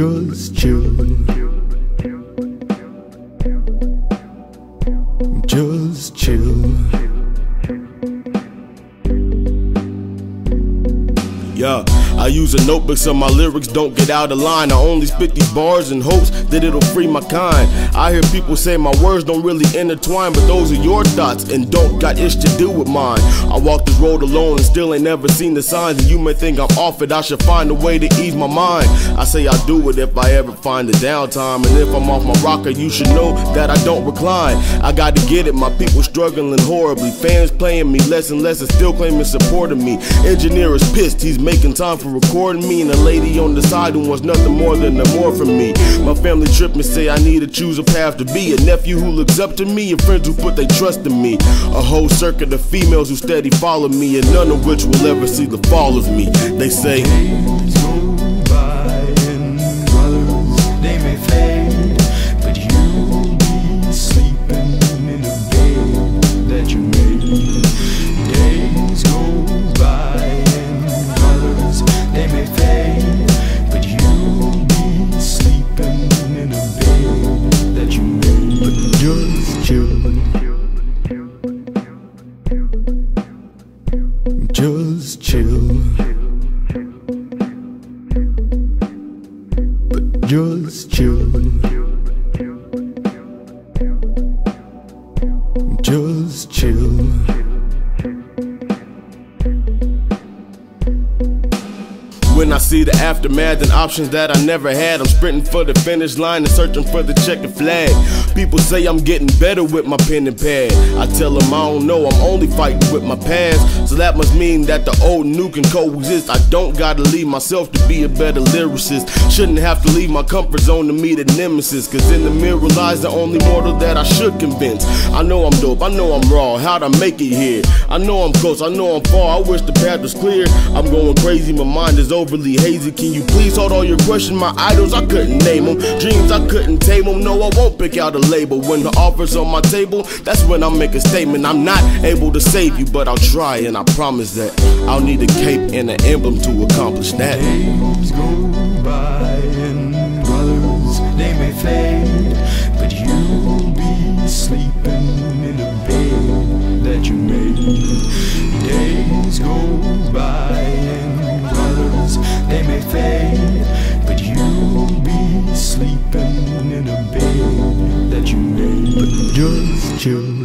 Just chill. Just chill. Yeah, I use a notebook so my lyrics don't get out of line. I only spit these bars in hopes that it'll free my kind. I hear people say my words don't really intertwine, but those are your thoughts and don't got ish to do with mine. I walk this road alone and still ain't never seen the signs, and you may think I'm off it, I should find a way to ease my mind. I say I'll do it if I ever find the downtime, and if I'm off my rocker, you should know that I don't recline. I gotta get it, my people struggling horribly. Fans playing me less and less and still claiming support of me. Engineer is pissed, he's making time for recording me, and a lady on the side who wants nothing more than the more from me. My family trip me, say I need to choose a path to be. A nephew who looks up to me, and friends who put their trust in me. A whole circuit of females who steady follow me, and none of which will ever see the fall of me. They say Days go by and others, they may fade, but you'll be sleeping in a bed that you made. Days go by and others, they may fade, but you'll be sleeping in a bed that you made. But just chill. Just chill. But just chill. Just chill. when I see the aftermath and options that I never had. I'm sprinting for the finish line and searching for the checkered flag. People say I'm getting better with my pen and pad. I tell them I don't know, I'm only fighting with my past. So that must mean that the old and new can coexist. I don't gotta leave myself to be a better lyricist. Shouldn't have to leave my comfort zone to meet a nemesis, cause in the mirror lies the only mortal that I should convince. I know I'm dope, I know I'm raw, how'd I make it here? I know I'm close, I know I'm far, I wish the path was clear. I'm going crazy, my mind is overly hazy. Can you please hold all your questions? My idols, I couldn't name them. Dreams, I couldn't tame them. No, I won't pick out a label. When the offer's on my table, that's when I'll make a statement. I'm not able to save you, but I'll try, and I promise that I'll need a cape and an emblem to accomplish that. Days go by and brothers, they may fade, but you'll be sleeping in a bed that you made. Days go by and brothers, they may fade, but you'll be sleeping in a bed that you made. But just chill.